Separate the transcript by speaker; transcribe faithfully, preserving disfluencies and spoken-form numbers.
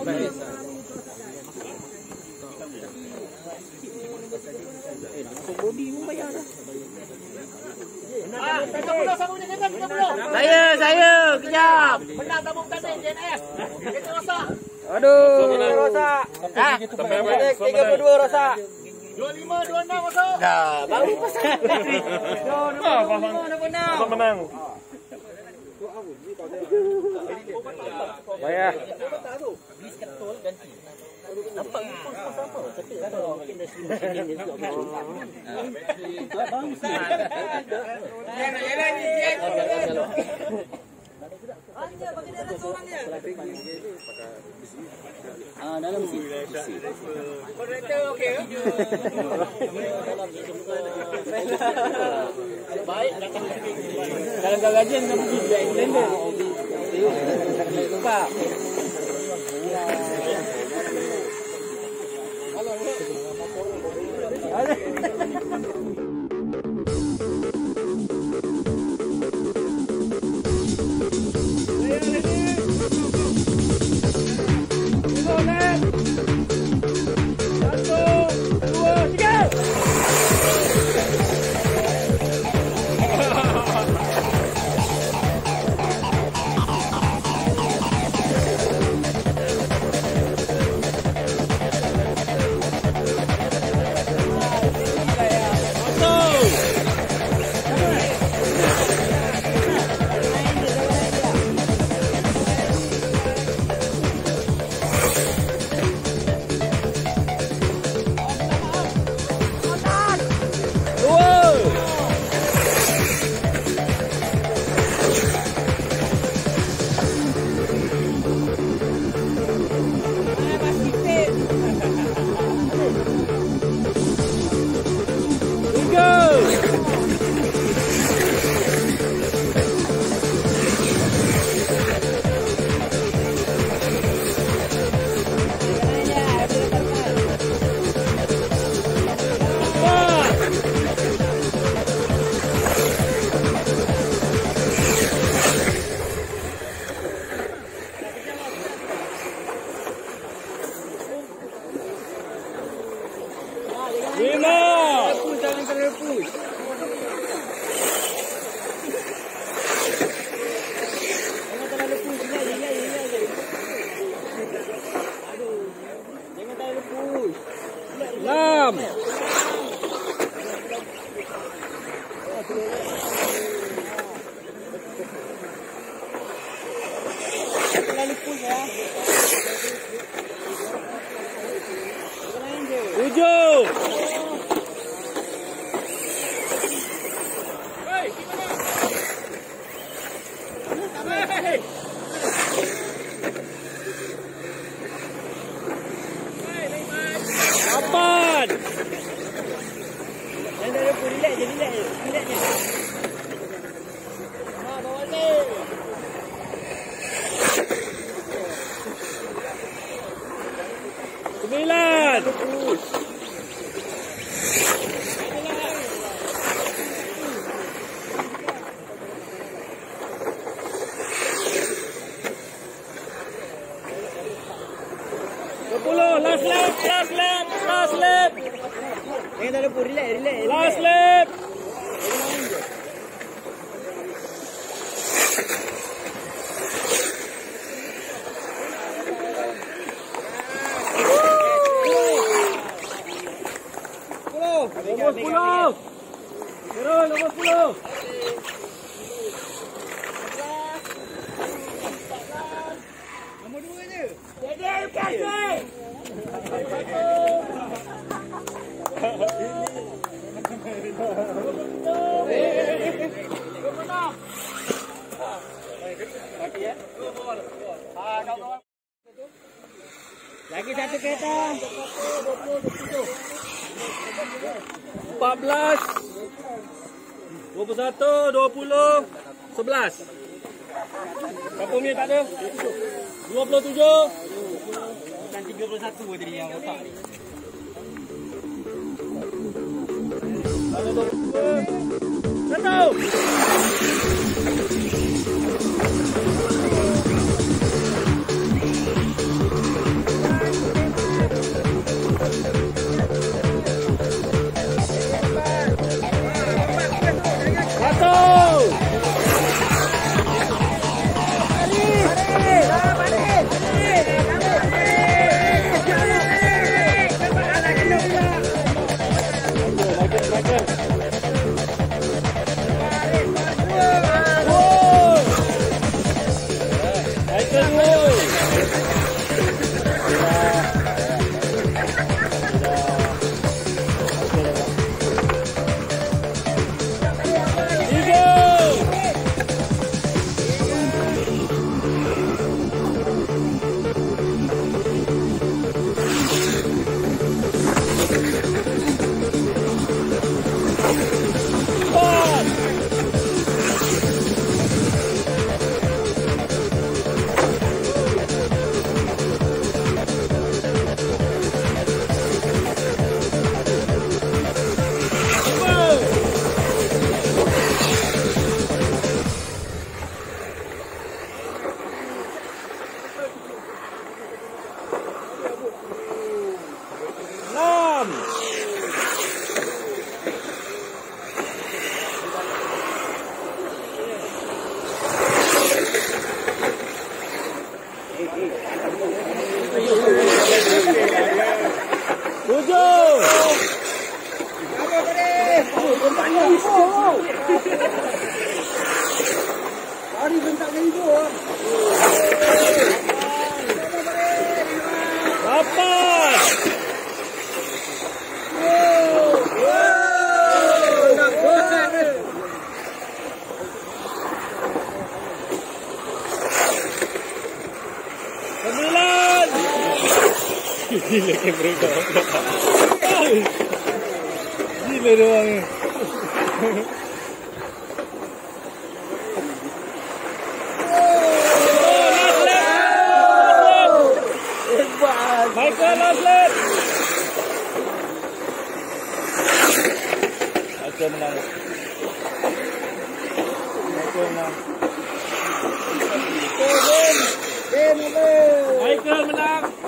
Speaker 1: Saya, saya, kejap.
Speaker 2: Menang tabung tadi, J N F. Itu rosak.
Speaker 1: Aduh, rosak.
Speaker 2: Ah,
Speaker 1: tiga puluh dua rosak.
Speaker 2: dua puluh lima, dua puluh enam rosak.
Speaker 1: Dah, baru pasal.
Speaker 3: Apa menang?
Speaker 1: Bayar.
Speaker 2: Nampak pun sama. Tapi kalau mungkin dah sini juga. Hanya bagi dalam seorang dia. Ah, dalam sini. Operator okey. Baik, datang. Dalam garajan kamu pergi ke Englander. Lupa.
Speaker 3: Lima.
Speaker 1: Jangan terlalu push. Jangan terlalu push. Ya, ya, ya, ya. Aduh. Jangan terlalu push.
Speaker 3: Enam.
Speaker 1: Terlalu push ya.
Speaker 3: Tujuh. Lapan.
Speaker 1: Jangan terlalu push. Relax je, relax je. Relax je. Ha, bawa ni.
Speaker 3: Sembilan. Sepuluh. Last lap. Last lap. Last lap.
Speaker 1: Jangan terlalu push. Relax, relax.
Speaker 3: Last lap. Nomor sepuluh. Terus nomor sepuluh.
Speaker 1: Nombor dua je.
Speaker 2: Jadi, kasih.
Speaker 1: Lagi satu kereta.
Speaker 3: Empat belas. Dua puluh satu. Dua puluh. Sebelas. Berapa minit tak ada? Dua puluh tujuh.
Speaker 1: Bukan tiga puluh satu tadi yang otak ni.
Speaker 3: Satu.
Speaker 2: Hari bentak ibu.
Speaker 3: Dapat. Sembilan. Gila kamera kau. Gila doang. Michael Aslet. Michael menang. Michael menang. Michael menang.